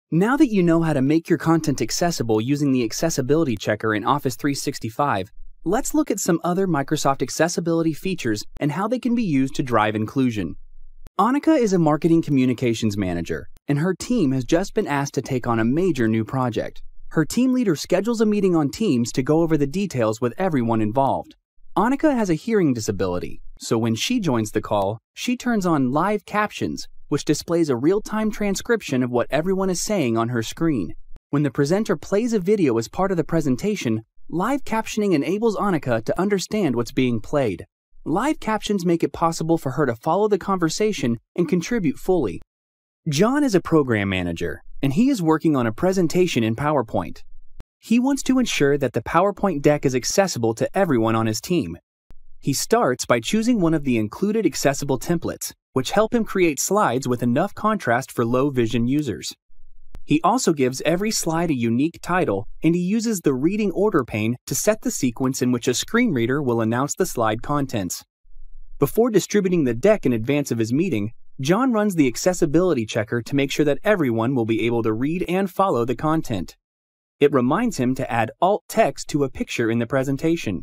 Now that you know how to make your content accessible using the accessibility checker in Office 365, let's look at some other Microsoft accessibility features and how they can be used to drive inclusion. Annika is a marketing communications manager, and her team has just been asked to take on a major new project. Her team leader schedules a meeting on Teams to go over the details with everyone involved. Annika has a hearing disability, so when she joins the call, she turns on live captions, which displays a real-time transcription of what everyone is saying on her screen. When the presenter plays a video as part of the presentation, live captioning enables Annika to understand what's being played. Live captions make it possible for her to follow the conversation and contribute fully. John is a program manager, and he is working on a presentation in PowerPoint. He wants to ensure that the PowerPoint deck is accessible to everyone on his team. He starts by choosing one of the included accessible templates, which help him create slides with enough contrast for low-vision users. He also gives every slide a unique title, and he uses the reading order pane to set the sequence in which a screen reader will announce the slide contents. Before distributing the deck in advance of his meeting, John runs the accessibility checker to make sure that everyone will be able to read and follow the content. It reminds him to add alt text to a picture in the presentation.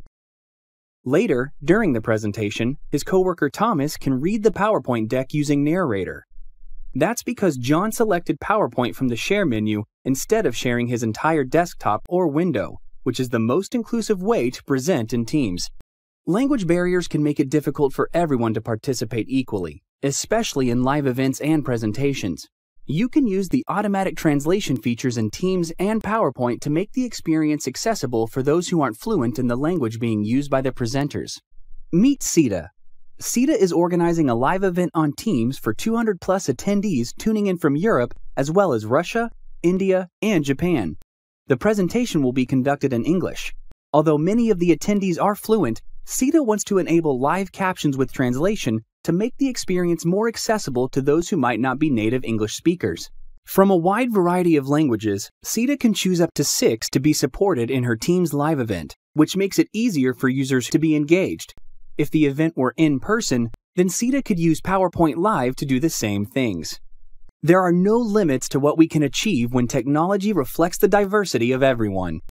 Later, during the presentation, his coworker Thomas can read the PowerPoint deck using Narrator. That's because John selected PowerPoint from the Share menu instead of sharing his entire desktop or window, which is the most inclusive way to present in Teams. Language barriers can make it difficult for everyone to participate equally, especially in live events and presentations. You can use the automatic translation features in Teams and PowerPoint to make the experience accessible for those who aren't fluent in the language being used by the presenters. Meet Sita. Sita is organizing a live event on Teams for 200+ attendees tuning in from Europe as well as Russia, India, and Japan. The presentation will be conducted in English. Although many of the attendees are fluent, Sita wants to enable live captions with translation to make the experience more accessible to those who might not be native English speakers. From a wide variety of languages, Sita can choose up to 6 to be supported in her Teams live event, which makes it easier for users to be engaged. If the event were in person, then Sita could use PowerPoint Live to do the same things. There are no limits to what we can achieve when technology reflects the diversity of everyone.